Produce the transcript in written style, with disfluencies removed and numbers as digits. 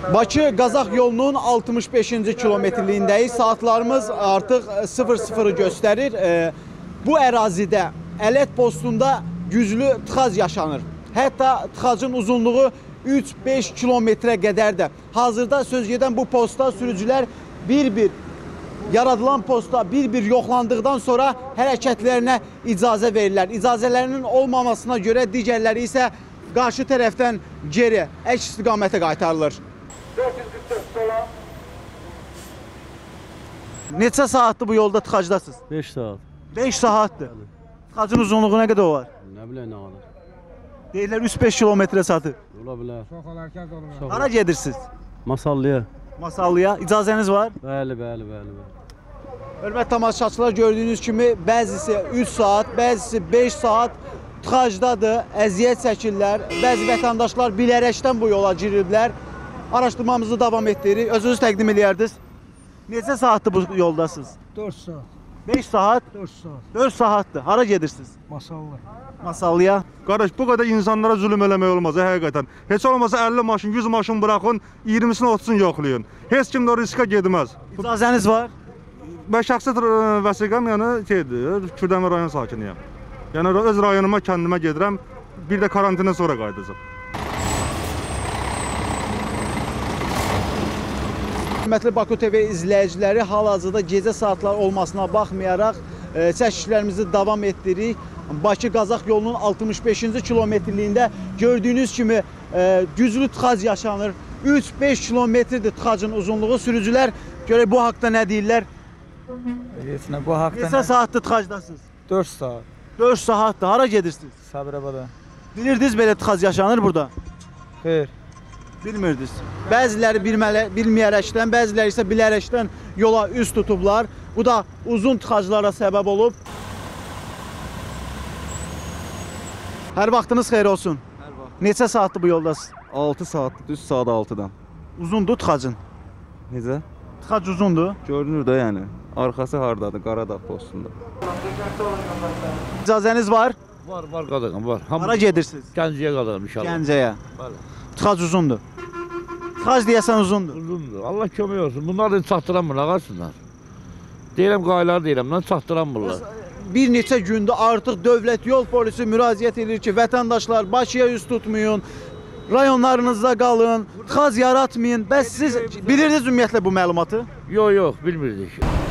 Bakı-Qazax yolunun 65-ci kilometrliyindəyiz. Saatlarımız artıq 00'ı göstərir. Bu ərazidə Ələt postunda güclü tıxac yaşanır. Hətta tıxacın uzunluğu 3-5 kilometrə qədər də. Hazırda söz gedən bu posta sürücülər bir-bir yaradılan posta bir-bir yoxlandıqdan sonra hərəkətlərinə icazə verirlər. İcazələrinin olmamasına görə digərləri isə qarşı tərəfdən geri, əks istiqamətə qaytarılır. 444 sola. Neçə saatdır bu yolda tıxacdasınız? 5 saat. 5 saatdır. Tıxacın uzunluğu nə qədər var? Nə bileyim nə qədər. Deyirlər 3-5 kilometrə satır. Ola bilər. Hara gedirsiniz? Masallıya. Masallıya. İcazəniz var? Bəli, bəli, bəli. Hörmətli tamaşaçılar, gördüyünüz kimi bəzisi 3 saat, bəzisi 5 saat tıxacdadır, əziyyət çəkirlər. Bəzi vətəndaşlar bilərəkdən bu yola giriblər. Araşdırmamızı davam etdiririk. Özünüz təqdim edərdiniz. Neçə saatdır bu yoldasınız? 4 saat. 5 saat? 4 saat. 4 saatdır. Hara gedirsiniz? Masallı. Masallıya. Qardaş, bu qədər insanlara zülm eləmək olmaz, həqiqətən. Heç olmasa 50 maşın, 100 maşın buraxın, 20'sini 30'sunu yoxlayın. Heç kim də o riskə gedməz. İcazəniz var? Mən şəxsi vəsiqəm, yəni şeydir, Kürdəmir rayon sakiniyəm. Yəni öz rayonuma, kəndimə gedirəm, bir də karantindən sonra qayıdacağım. Hörmətli Baku TV izləyiciləri, hal-hazırda gecə saatlar olmasına baxmayaraq çəkişlərimizi davam etdiririk. Bakı-Qazax yolunun 65-ci kilometrliyində gördüyünüz kimi güclü tıxac yaşanır. 3-5 kilometrdir tıxacın uzunluğu. Sürücülər görək bu haqda nə deyirlər? Bu haqda Neçə saatdır tıxacdasınız? 4 saat. 4 saatdir. Hara gedirsiniz? Sabirabada. Bilirdiniz belə tıxac yaşanır burada? Xeyr. Bilmirdiniz. Bəziləri bilməyərəkdən, bəziləri isə bilərəkdən yola üst tutublar. Bu da uzun tıxaclara səbəb olub. Hər vaxtınız xeyir olsun. Hər vaxt. Neçə saatdır bu yoldasınız? 6 saatdır, düz saat 6-dan. Uzundur tıxacın. Necə? Tıxac uzundur. Görünür də yəni. Arxası hardadır? Qaradağ postunda. İcazəniz var? Var qadağım, var. Hara gedirsiniz? Gəncəyə qadağım inşallah. Gəncəyə. Bəli. Tıxac uzundur. Tıxac deyəsən uzundur. Uzundur. Allah kömək olsun. Bunlar da çatdıramırlar, ağarsınlar. Deyirəm qaylar deyirəm, lan çatdıramırlar. Bir neçə gündür artıq dövlət yol polisi müraciət edir ki, vətəndaşlar Bakıya üst tutmayın, rayonlarınızda qalın, tıxac yaratmayın. Bəs siz bilirdiniz ümumiyyətlə bu məlumatı? Yox, bilmirdik.